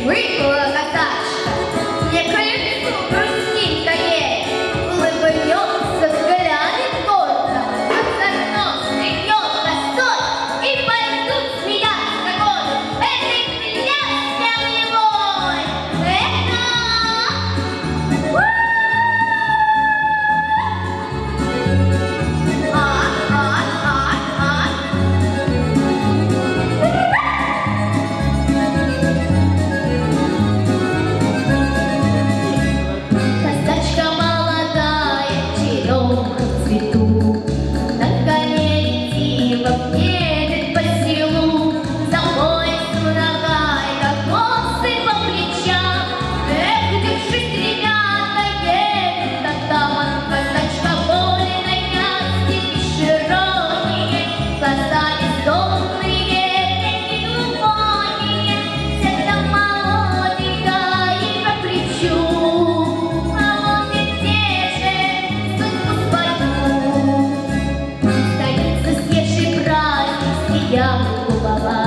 Выпала косачка, мне крыльцу грустинка ей, улыбнется, взглянет гордо, как за окном стряхнет косой, и пойдут смеяться годы. Это нельзя, мой! Это... Косачка молодая, черемуха в цвету, на коне ретиво едет по селу, за поясу ногай, как косы по плечам. Эх, держись, ребята, едет атаман, косачка воля и широкие, глаза бездомные, веки глубокие, цвета молоденькая и по плечу. А вот и где же судьбу свою, столица съевший праздник, сиял голова.